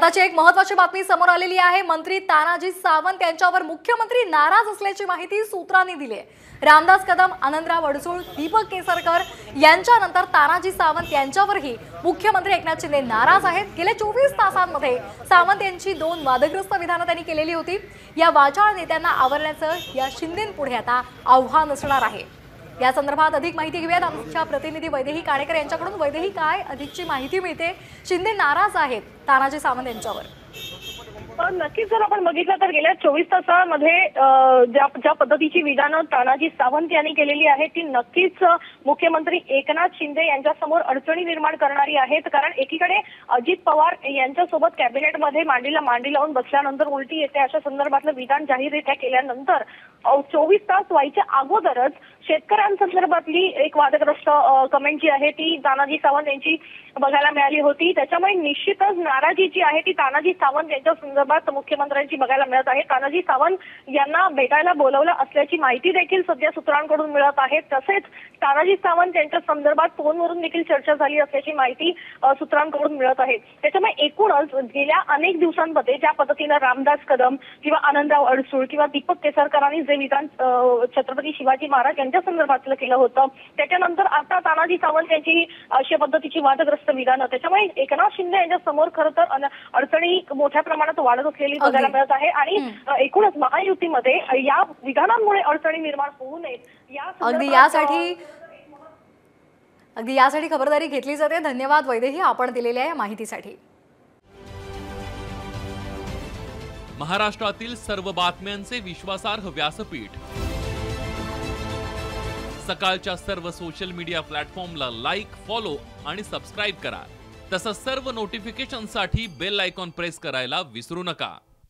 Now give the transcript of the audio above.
आताची एक महत्त्वाची बातमी समोर आलेली आहे। मंत्री तानाजी सावंत यांच्यावर मुख्यमंत्री नाराज असल्याची माहिती सूत्रांनी दिली आहे। रामदास कदम, आनंदराव अडसूळ, दीपक केसरकर यांच्यानंतर तानाजी सावंत यांच्यावरही मुख्यमंत्री एकनाथ शिंदे नाराज आहेत। गेल्या 24 तासांमध्ये सावंत यांची 2 वादग्रस्त विधानं त्यांनी केलेली होती। या वाचाळ नेत्यांना आवरण्याचं या शिंदेंपुढे आता आव्हान असणार आहे। या संदर्भात अधिक माहिती घेऊयात आमच्या प्रतिनिधी वैदेही काणेकर यांच्याकडून। वैदेही, काय अधिकची माहिती मिळते? शिंदे नाराज आहेत तानाजी सावंत यांच्यावर? नक्कीच जर आपण बघितलं तर गेल्या 24 तासांमध्ये ज्या पद्धतीची विधानं तानाजी सावंत यांनी केलेली आहे ती नक्कीच मुख्यमंत्री एकनाथ शिंदे यांच्यासमोर अडचणी निर्माण करणारी आहेत। कारण एकीकडे अजित पवार यांच्यासोबत कॅबिनेटमध्ये मांडी लावून बसल्यानंतर उलटी येते अशा संदर्भातलं विधान जाहीररित्या केल्यानंतर 24 तास व्हायच्या अगोदरच शेतकऱ्यांसंदर्भातली एक वादग्रस्त कमेंट जी आहे ती तानाजी सावंत यांची बघायला मिळाली होती। त्याच्यामुळे निश्चितच नाराजी जी आहे ती तानाजी सावंत यांच्या संदर्भात मुख्यमंत्र्यांची बघायला मिळत आहे। तानाजी सावंत यांना भेटायला बोलवलं असल्याची माहिती देखील सध्या सूत्रांकडून मिळत आहे। तसेच तानाजी सावंत यांच्या संदर्भात फोनवरून देखील चर्चा झाली असल्याची माहिती सूत्रांकडून मिळत आहे। त्याच्यामुळे एकूणच गेल्या अनेक दिवसांमध्ये ज्या पद्धतीने रामदास कदम किंवा आनंदराव अडसूळ किंवा दीपक केसरकरांनी जे विधान छत्रपती शिवाजी महाराज यांच्या संदर्भातलं केलं होतं, त्याच्यानंतर आता तानाजी सावंत यांची अशा पद्धतीची वादग्रस्त विधानं, त्याच्यामुळे एकनाथ शिंदे यांच्या समोर खरं तर अडचणी मोठ्या प्रमाणात वाढत असलेली बघायला मिळत आहे। आणि एकूणच महायुतीमध्ये या विधानांमुळे अडचणी निर्माण होऊ नयेत अगदी यासाठी खबरदारी घेतली जाते। धन्यवाद वैदेही, आपण दिलेल्या या माहितीसाठी। महाराष्ट्रातील सर्व बातम्यांचे विश्वासार्ह व्यासपीठ, सकाळच्या सर्व सोशल मीडिया प्लॅटफॉर्मला लाईक, फॉलो आणि सबस्क्राईब करा। तसंच सर्व नोटिफिकेशनसाठी बेल आयकॉन प्रेस करायला विसरू नका।